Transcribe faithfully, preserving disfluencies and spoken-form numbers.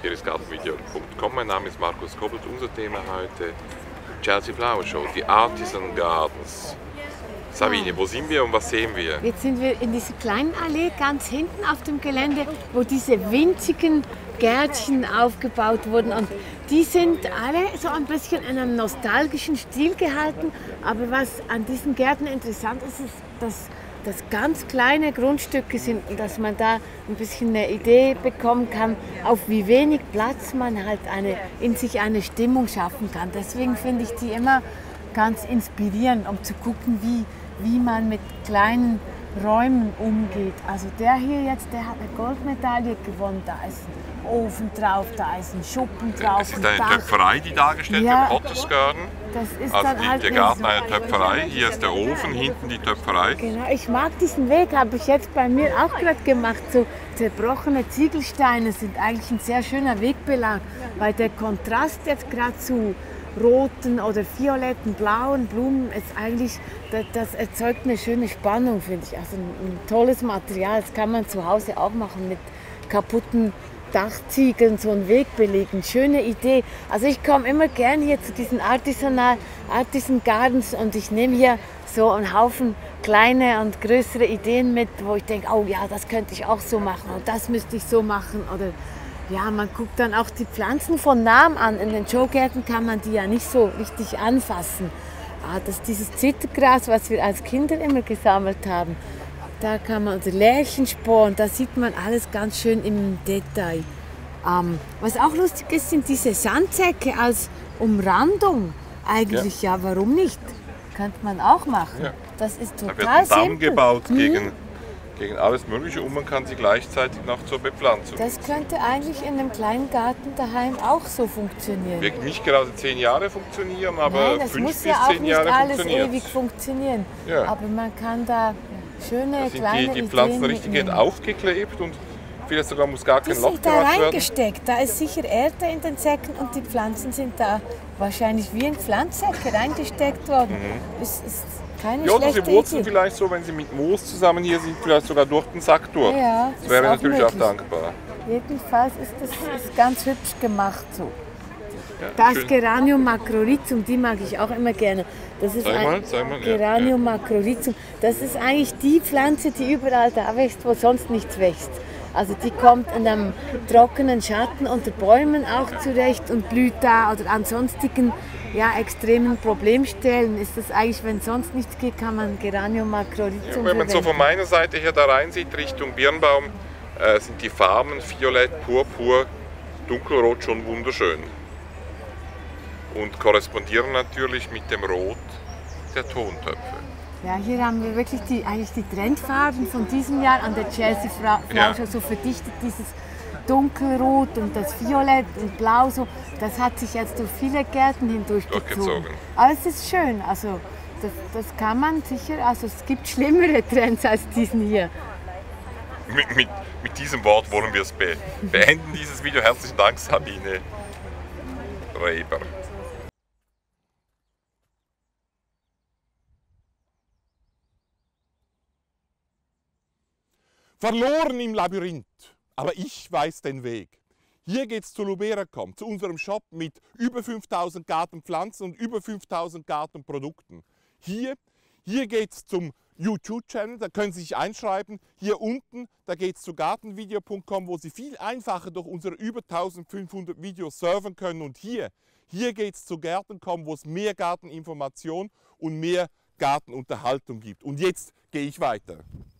Hier ist gartenvideo punkt com, mein Name ist Markus Koppelt. Unser Thema heute Chelsea Flower Show, die Artisan Gardens. Sabine, wo sind wir und was sehen wir? Jetzt sind wir in dieser kleinen Allee ganz hinten auf dem Gelände, wo diese winzigen Gärtchen aufgebaut wurden. Und die sind alle so ein bisschen in einem nostalgischen Stil gehalten. Aber was an diesen Gärten interessant ist, ist, dass das ganz kleine Grundstücke sind und dass man da ein bisschen eine Idee bekommen kann, auf wie wenig Platz man halt eine, in sich eine Stimmung schaffen kann. Deswegen finde ich die immer ganz inspirierend, um zu gucken, wie, wie man mit kleinen Räumen umgeht. Also der hier jetzt, der hat eine Goldmedaille gewonnen. Da ist ein Ofen drauf, da ist ein Schuppen drauf. Es ist eine Töpferei, die dargestellt ja, wird, Otters Garden. Das ist also dann die, halt der Garten eine Töpferei, hier ist der Ofen, hinten die Töpferei. Genau, ich mag diesen Weg, habe ich jetzt bei mir auch gerade gemacht. So zerbrochene Ziegelsteine sind eigentlich ein sehr schöner Wegbelag, weil der Kontrast jetzt gerade zu roten oder violetten, blauen Blumen ist eigentlich, das, das erzeugt eine schöne Spannung, finde ich. Also ein, ein tolles Material, das kann man zu Hause auch machen mit kaputten Dachziegeln, so einen Weg belegen. Schöne Idee. Also ich komme immer gern hier zu diesen Artisanal, Artisan Gardens und ich nehme hier so einen Haufen kleine und größere Ideen mit, wo ich denke, oh ja, das könnte ich auch so machen und das müsste ich so machen. Oder ja, man guckt dann auch die Pflanzen von nahem an. In den Showgärten kann man die ja nicht so richtig anfassen. Ah, das ist dieses Zittergras, was wir als Kinder immer gesammelt haben. Da kann man, also Lärchensporen, da sieht man alles ganz schön im Detail. Ähm, was auch lustig ist, sind diese Sandsäcke als Umrandung. Eigentlich ja, ja warum nicht? Könnte man auch machen. Ja. Das ist total simpel. Da wird ein Damm simpel. gebaut hm. gegen, gegen alles Mögliche und man kann sie gleichzeitig noch zur Bepflanzung. Das könnte eigentlich in einem kleinen Garten daheim auch so funktionieren. Wird nicht gerade zehn Jahre funktionieren, aber Nein, das fünf muss bis ja auch zehn nicht Jahre alles funktioniert. ewig funktionieren. Ja. Aber man kann da schöne da sind kleine die, die Pflanzen Ideen richtig mitnehmen. aufgeklebt und vielleicht sogar muss gar kein die Loch sind da gemacht werden. reingesteckt. Da ist sicher Erde in den Säcken und die Pflanzen sind da wahrscheinlich wie in Pflanzsäcke reingesteckt worden. Mhm. Es ist keine ja, oder schlechte sie wurzeln Idee. vielleicht so, wenn sie mit Moos zusammen hier sind, vielleicht sogar durch den Sack durch. Ja, das wäre auch natürlich möglich. auch dankbar. Jedenfalls ist das ist ganz hübsch gemacht so. Ja, das schön. Geranium macrorhizum, die mag ich auch immer gerne. Das ist Sag ein mal, sag mal, ja, Geranium ja. macrorhizum. Das ist eigentlich die Pflanze, die überall da wächst, wo sonst nichts wächst. Also die kommt in einem trockenen Schatten unter Bäumen auch zurecht und blüht da oder an sonstigen ja, extremen Problemstellen. Ist das eigentlich, wenn sonst nichts geht, kann man Geranium macrorhizum ja, wenn man so von meiner Seite her da rein sieht, Richtung Birnbaum, äh, sind die Farben violett, purpur, dunkelrot schon wunderschön. Und korrespondieren natürlich mit dem Rot der Tontöpfe. Ja, hier haben wir wirklich die, eigentlich die Trendfarben von diesem Jahr an der Chelsea Flower Show ja. so verdichtet, dieses Dunkelrot und das Violett und Blau, so, das hat sich jetzt durch viele Gärten hindurchgezogen. Aber es ist schön, also das, das kann man sicher, also es gibt schlimmere Trends als diesen hier. Mit, mit, mit diesem Wort wollen wir es be beenden, dieses Video. Herzlichen Dank, Sabine Reber. Verloren im Labyrinth, aber ich weiß den Weg. Hier geht's zu Luberacom, zu unserem Shop mit über fünftausend Gartenpflanzen und über fünftausend Gartenprodukten. Hier, hier geht's zum YouTube-Channel, da können Sie sich einschreiben. Hier unten, da geht's zu gartenvideo punkt com, wo Sie viel einfacher durch unsere über eintausendfünfhundert Videos surfen können. Und hier, hier geht's zu Gärten punkt com, wo es mehr Garteninformation und mehr Gartenunterhaltung gibt. Und jetzt gehe ich weiter.